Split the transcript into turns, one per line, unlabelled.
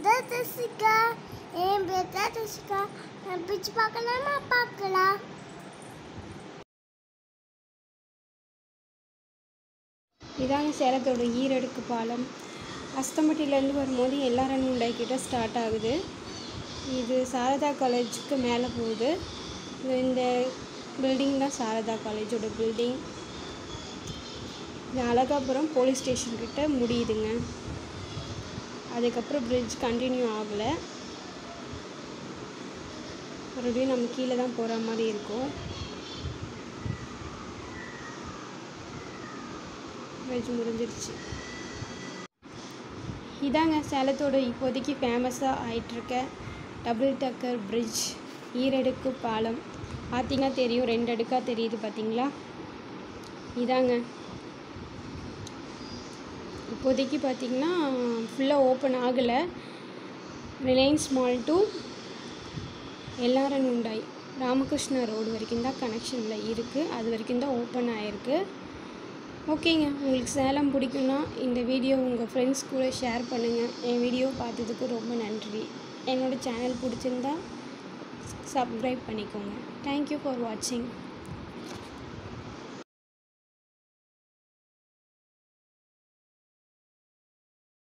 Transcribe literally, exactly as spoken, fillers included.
தான் தசிகா என் பேர் தான் தசிகா நான் பிச்சு பார்க்கலாமா பார்க்கலாம்.
இதாங்க சேலத்தோட ஈரடுக்கு பாலம். அஸ்தம்பட்டியிலேருந்து வரும்போது எல்லாரும் உண்டாக்கிட்ட ஸ்டார்ட் ஆகுது. இது சாரதா காலேஜுக்கு மேலே போகுது. இந்த பில்டிங் தான் சாரதா காலேஜோட பில்டிங். இது அழகாபுரம் போலீஸ் ஸ்டேஷன்கிட்ட முடியுதுங்க. அதுக்கப்புறம் பிரிட்ஜ் கண்டினியூ ஆகலை. மறுபடியும் நம்ம கீழே தான் போகிற மாதிரி இருக்கும். பிரிட்ஜ் முடிஞ்சிருச்சு. இதாங்க சேலத்தோட இப்போதைக்கு ஃபேமஸாக ஆகிட்டுருக்க டபுள் டக்கர் பிரிட்ஜ் ஈரடுக்கு பாலம். பார்த்திங்கன்னா தெரியும், ரெண்டு அடுக்காக தெரியுது பார்த்தீங்களா. இதாங்க இப்போதைக்கு பார்த்திங்கன்னா ஃபுல்லாக ஓப்பன் ஆகலை. ரிலையன்ஸ் மால் டு எல்ஆர்என் உண்டாய் ராமகிருஷ்ணா ரோடு வரைக்கும் தான் கனெக்ஷனில் இருக்குது. அது வரைக்கும் தான் ஓப்பன் ஆகிருக்கு. ஓகேங்க, உங்களுக்கு சேலம் பிடிக்குன்னா இந்த வீடியோ உங்கள் ஃப்ரெண்ட்ஸ் கூட ஷேர் பண்ணுங்கள். என் வீடியோ பார்த்ததுக்கு ரொம்ப நன்றி. என்னோடய சேனல் பிடிச்சிருந்தா சப்ஸ்கிரைப் பண்ணிக்கோங்க. தேங்க்யூ ஃபார் வாட்சிங்.